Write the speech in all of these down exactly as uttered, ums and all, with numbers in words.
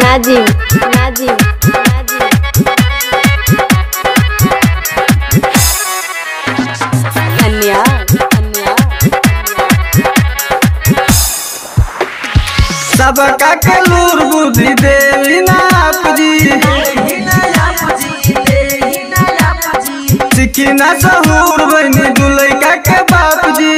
नाजिम नाजिम नाजिम अन्या अन्या सबका के लूर बुद्धि देवी ना आप जी सिक्की ना सहूर बनी दुलैका के बाप जी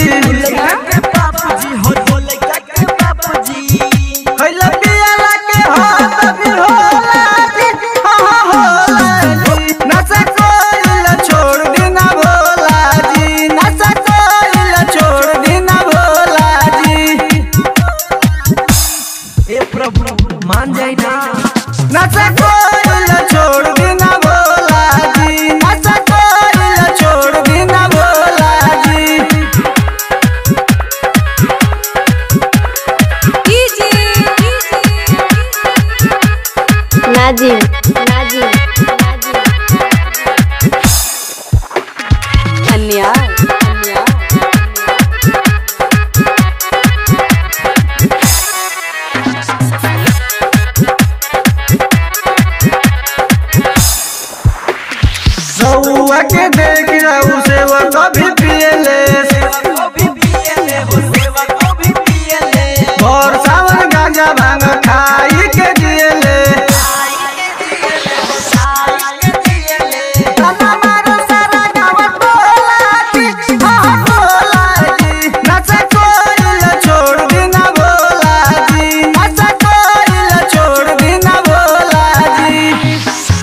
मान जाए ना नशा कोइला छोड़ देना भोला जी, नशा कोइला छोड़ देना भोला जी। नाजिम नाजिम अन्या अन्या सौआ के देख उसे वो कभी पियले और सावन गांजा भांग खाई के दियले छोड़ देना भोला जी, नशा कोइला छोड़ देना भोला जी।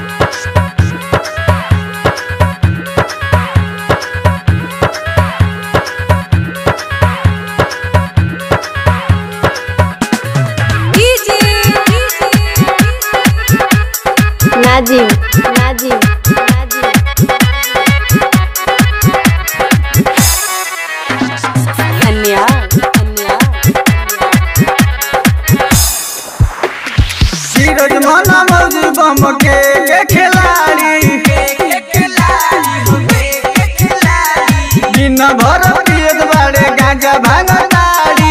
नाजिम नाजिम नाजिम अन्या अन्या सीरज मना मौजी बम के के खिलाड़ी दिन भर पियत बाड़े गांजा भांग ताड़ी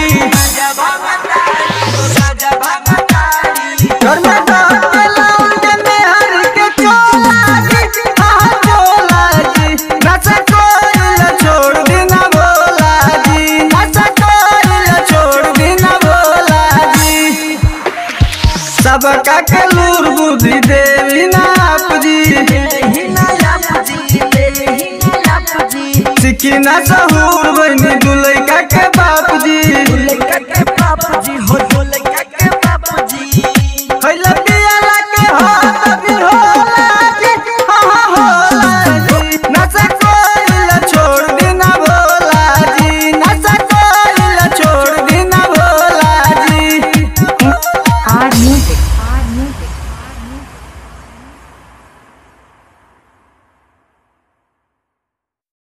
घर में सबका के लूर बुद्धि देवी ना आप जी सिक्की ना सहूर बनी दुलैका के बाप जी।